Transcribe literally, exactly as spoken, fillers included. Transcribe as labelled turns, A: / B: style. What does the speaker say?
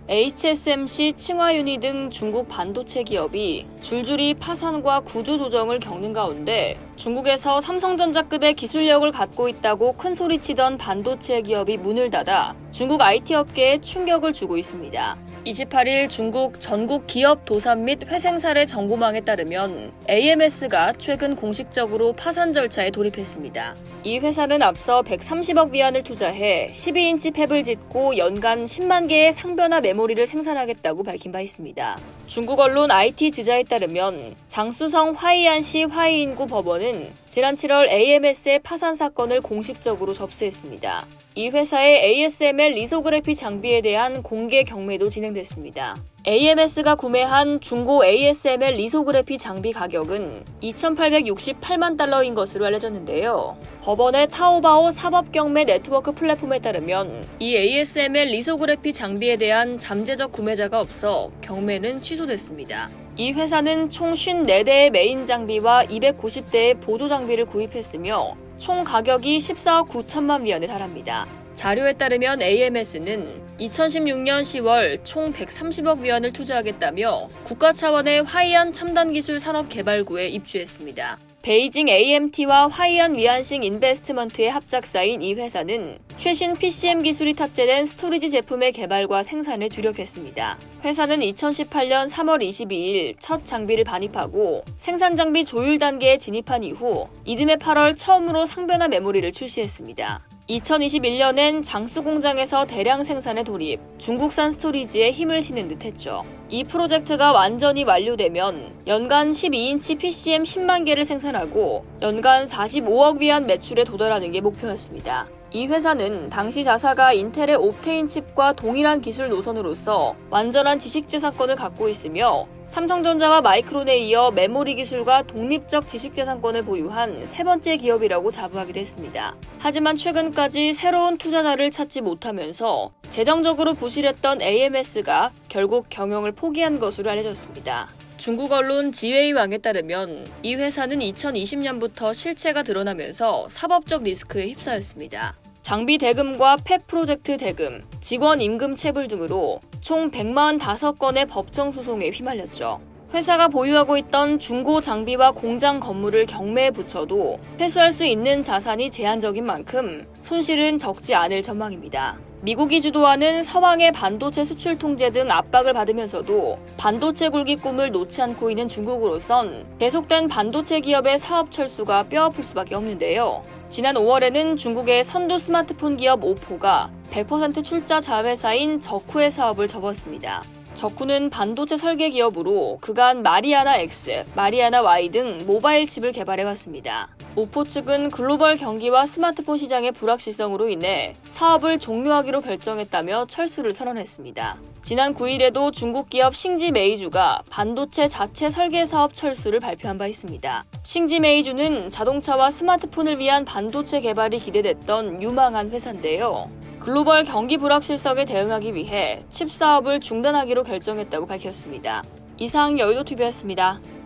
A: 에이치에스엠씨, 칭화유니 등 중국 반도체 기업이 줄줄이 파산과 구조조정을 겪는 가운데 중국에서 삼성전자급의 기술력을 갖고 있다고 큰소리치던 반도체 기업이 문을 닫아 중국 아이티 업계에 충격을 주고 있습니다. 이십팔일 중국 전국 기업 도산 및 회생사례 정보망에 따르면 에이엠에스가 최근 공식적으로 파산 절차에 돌입했습니다. 이 회사는 앞서 백삼십억 위안을 투자해 십이 인치 팹을 짓고 연간 십만 개의 상변화 메모리를 생산하겠다고 밝힌 바 있습니다. 중국 언론 아이티지자에 따르면 장쑤성 화이안시 화이인구 법원은 지난 칠월 에이엠에스의 파산 사건을 공식적으로 접수했습니다. 이 회사의 에이에스엠엘 리소그래피 장비에 대한 공개 경매도 진행됐습니다. 에이엠에스가 구매한 중고 에이에스엠엘 리소그래피 장비 가격은 이천팔백육십팔만 달러인 것으로 알려졌는데요. 법원의 타오바오 사법경매 네트워크 플랫폼에 따르면 이 에이에스엠엘 리소그래피 장비에 대한 잠재적 구매자가 없어 경매는 취소됐습니다. 이 회사는 총 오십사 대의 메인 장비와 이백구십 대의 보조 장비를 구입했으며 총 가격이 십사억 구천만 위안에 달합니다. 자료에 따르면 에이엠에스는 이천십육년 시월 총 백삼십억 위안을 투자하겠다며 국가 차원의 화이안 첨단기술 산업개발구에 입주했습니다. 베이징 에이엠티와 화이안 위안싱 인베스트먼트의 합작사인 이 회사는 최신 피씨엠 기술이 탑재된 스토리지 제품의 개발과 생산에 주력했습니다. 회사는 이천십팔년 삼월 이십이일 첫 장비를 반입하고 생산 장비 조율 단계에 진입한 이후 이듬해 팔월 처음으로 상변화 메모리를 출시했습니다. 이천이십일년엔 장수 공장에서 대량 생산에 돌입, 중국산 스토리지에 힘을 실은 듯했죠. 이 프로젝트가 완전히 완료되면 연간 십이 인치 피씨엠 십만 개를 생산하고 연간 사십오억 위안 매출에 도달하는 게 목표였습니다. 이 회사는 당시 자사가 인텔의 옵테인 칩과 동일한 기술 노선으로서 완전한 지식재산권을 갖고 있으며 삼성전자와 마이크론에 이어 메모리 기술과 독립적 지식재산권을 보유한 세 번째 기업이라고 자부하기도 했습니다. 하지만 최근까지 새로운 투자자를 찾지 못하면서 재정적으로 부실했던 에이엠에스가 결국 경영을 포기한 것으로 알려졌습니다. 중국 언론 지웨이왕에 따르면 이 회사는 이천이십년부터 실체가 드러나면서 사법적 리스크에 휩싸였습니다. 장비 대금과 팹 프로젝트 대금, 직원 임금 체불 등으로 총 백사십오 건의 법정 소송에 휘말렸죠. 회사가 보유하고 있던 중고 장비와 공장 건물을 경매에 붙여도 회수할 수 있는 자산이 제한적인 만큼 손실은 적지 않을 전망입니다. 미국이 주도하는 서방의 반도체 수출 통제 등 압박을 받으면서도 반도체 굴기 꿈을 놓지 않고 있는 중국으로선 계속된 반도체 기업의 사업 철수가 뼈아플 수밖에 없는데요. 지난 오월에는 중국의 선두 스마트폰 기업 오포가 백 퍼센트 출자 자회사인 저쿠의 사업을 접었습니다. 저쿠는 반도체 설계 기업으로 그간 마리아나 X, 마리아나 Y 등 모바일 칩을 개발해왔습니다. 오포 측은 글로벌 경기와 스마트폰 시장의 불확실성으로 인해 사업을 종료하기로 결정했다며 철수를 선언했습니다. 지난 구일에도 중국 기업 싱지메이주가 반도체 자체 설계 사업 철수를 발표한 바 있습니다. 싱지메이주는 자동차와 스마트폰을 위한 반도체 개발이 기대됐던 유망한 회사인데요. 글로벌 경기 불확실성에 대응하기 위해 칩 사업을 중단하기로 결정했다고 밝혔습니다. 이상 여의도티비였습니다.